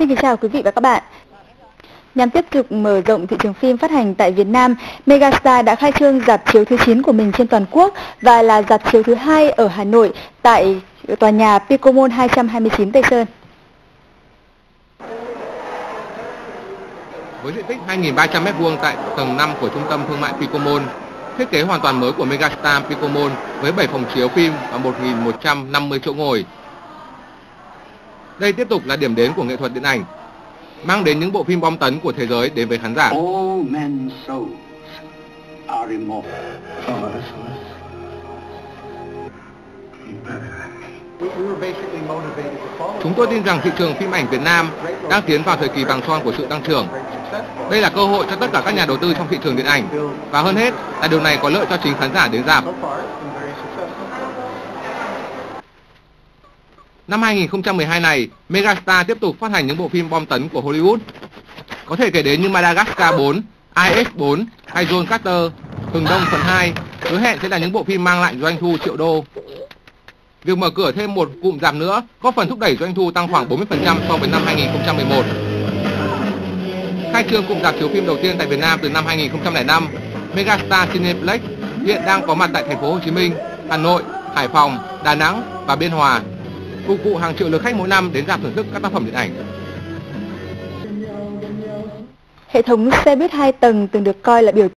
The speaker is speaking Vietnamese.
Xin kính chào quý vị và các bạn. Nhằm tiếp tục mở rộng thị trường phim phát hành tại Việt Nam, Megastar đã khai trương rạp chiếu thứ 9 của mình trên toàn quốc và là rạp chiếu thứ 2 ở Hà Nội tại tòa nhà Pico Mall 229 Tây Sơn. Với diện tích 2.300 m² tại tầng 5 của trung tâm thương mại Pico Mall, thiết kế hoàn toàn mới của Megastar Pico Mall với 7 phòng chiếu phim và 1.150 chỗ ngồi. Đây tiếp tục là điểm đến của nghệ thuật điện ảnh, mang đến những bộ phim bom tấn của thế giới đến với khán giả. Chúng tôi tin rằng thị trường phim ảnh Việt Nam đang tiến vào thời kỳ vàng son của sự tăng trưởng. Đây là cơ hội cho tất cả các nhà đầu tư trong thị trường điện ảnh, và hơn hết là điều này có lợi cho chính khán giả đến rạp. Năm 2012 này, Megastar tiếp tục phát hành những bộ phim bom tấn của Hollywood. Có thể kể đến như Madagascar 4, IS4 hay John Carter, Hừng Đông phần 2, hứa hẹn sẽ là những bộ phim mang lại doanh thu triệu đô. Việc mở cửa thêm một cụm rạp nữa góp phần thúc đẩy doanh thu tăng khoảng 40% so với năm 2011. Khai trương cụm rạp chiếu phim đầu tiên tại Việt Nam từ năm 2005, Megastar Cineplex hiện đang có mặt tại thành phố Hồ Chí Minh, Hà Nội, Hải Phòng, Đà Nẵng và Biên Hòa, phục vụ hàng triệu lượt khách mỗi năm đến rạp thưởng thức các tác phẩm điện ảnh. Hệ thống xe buýt 2 tầng từng được coi là biểu